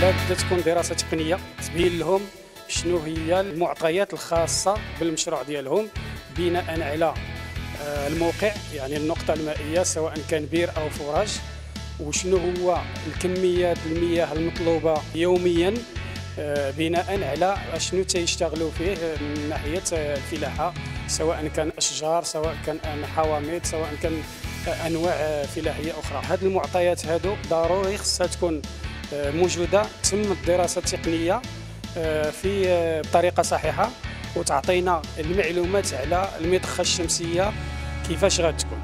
بدها تكون دراسة تقنية تبين لهم شنو هي المعطيات الخاصة بالمشروع ديالهم بناء على الموقع، يعني النقطة المائية سواء كان بير أو فراج، وشنو هو الكميات المياه المطلوبة يوميا بناء على شنو تيشتغلوا فيه من ناحية الفلاحة، سواء كان أشجار، سواء كان حواميد، سواء كان أنواع فلاحية أخرى. هذه المعطيات هذو ضروري خصها تكون موجودة، تم الدراسة التقنية في بطريقة صحيحة وتعطينا المعلومات على المضخة الشمسية كيفاش غتكون.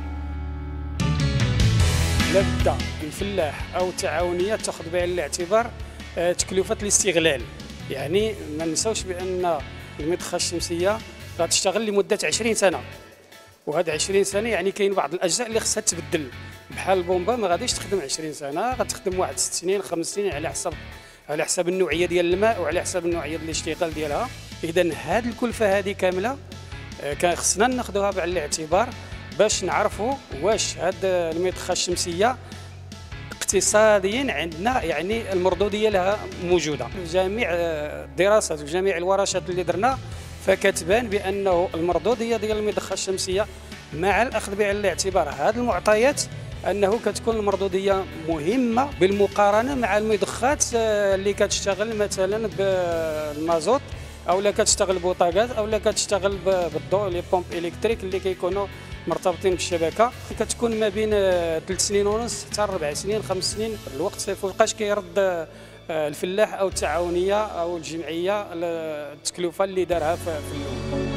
لابد الفلاح أو التعاونية تأخذ بعين الاعتبار تكلفة الاستغلال، يعني ما ننساوش بأن المضخة الشمسية غتشتغل لمدة 20 سنة، وهاد 20 سنة يعني كاين بعض الأجزاء اللي خصها تبدل، بحال البومبا ما غاديش تخدم 20 سنة، غتخدم واحد 6 سنين 5 سنين على حسب النوعية ديال الماء وعلى حسب النوعية ديال الاشتغال ديالها. إذا هاد الكلفة هذه كاملة كان خصنا ناخذوها بعين الاعتبار باش نعرفوا واش هاد المضخة الشمسية اقتصاديا عندنا، يعني المردودية ديالها موجودة. في جميع الدراسات وجميع الورشات اللي درنا فكتبان بأنه المردودية ديال المضخة الشمسية مع الأخذ بعين الاعتبار هذه المعطيات أنه كتكون المردودية مهمة بالمقارنة مع المضخات اللي كتشتغل مثلا بالمازوت أو لا كتشتغل بوطاغاز أو لا كتشتغل بالضوء لي بومب إلكتريك اللي كيكونوا مرتبطين بالشبكة، كتكون ما بين 3 سنين ونص حتى 4 سنين 5 سنين. الوقت فوقاش كيرد الفلاح أو التعاونية أو الجمعية التكلفة اللي دارها في الأول.